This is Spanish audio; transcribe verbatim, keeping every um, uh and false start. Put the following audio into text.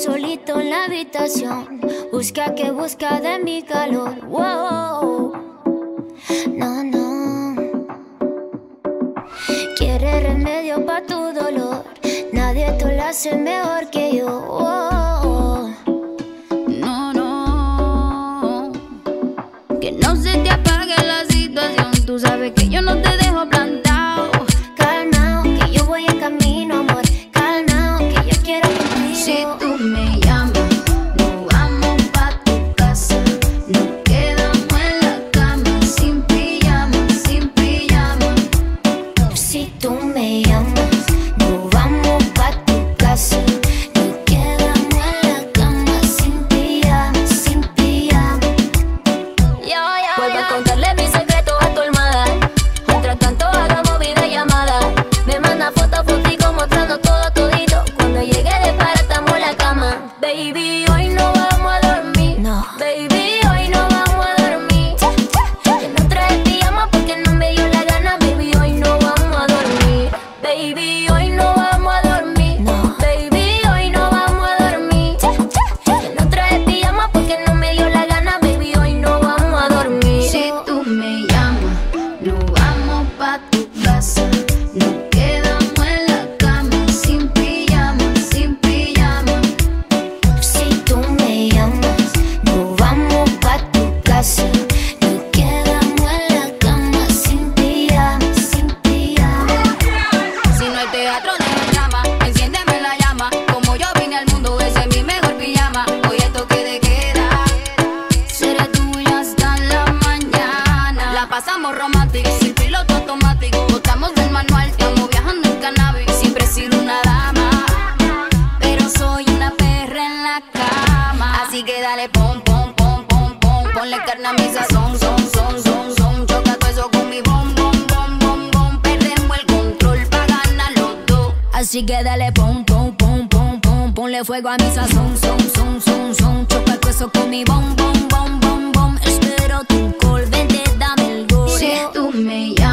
solito en la habitación. Busca que busca de mi calor. Wow. No, no. Quiere remedio pa' tu dolor. Nadie te lo hace mejor que yo. Wow. No, no. Que no se te apague la situación. Tú sabes que yo no te dejo plantado. Calmao, que yo voy en camino, amor. Calmao, que yo quiero contigo. Si tú me llamas, nos vamos pa' tu casa. Nos quedamos en la cama, sin pijama, sin pijama. Si tú me llamas, nos vamos pa' tu casa. Nos quedamos en la cama, sin pijama, sin pijama. Yo, yo, Vuelvo yo. a contarle mis secretos a tu almohada. Mientras tanto hagamos videollamada. Me manda fotos, fotico mostrando todo todito. Cuando llegue de para estamos en la cama. Baby, hoy no vamos a dormir. No. Baby, hoy no vamos a dormir. Que no trae pijama porque no me dio la gana. Baby, hoy no vamos a dormir. Baby, hoy no vamos a dormir. No. Baby, hoy no vamos a dormir. Que no trae pijama porque no me dio la gana. Baby, hoy no vamos a dormir. Si tú me llamas, nos vamos pa' tu casa. Nos quedamos en la cama, sin pijama, sin pijama. Si tú me llamas, nos vamos pa' tu casa. Nos quedamos en la cama, sin pijama, sin pijama. Si no hay teatro, deja llama. Enciéndeme la llama. Como yo vine al mundo, ese es mi mejor pijama. Hoy es toque de queda. Seré tuya hasta la mañana. La pasamos romántica, sin piloto automático. Botamos del manual, estamos viajando en cannabis. Siempre he sido una dama, pero soy una perra en la cama. Así que dale pom, pom, pom, pom, pom. Ponle carne a mi sazón, son, son, son, son. Choca todo eso con mi bom, bom, bom, bom, bom. Perdemos el control pa' ganar los dos. Así que dale pom, pom, pom, pom, pom. Ponle fuego a mi sazón, son, son, son, son. Choca todo eso con mi bom, bom, bom, bom, bom. Espero tu call, vente, dame el gol. Si tú me llamas,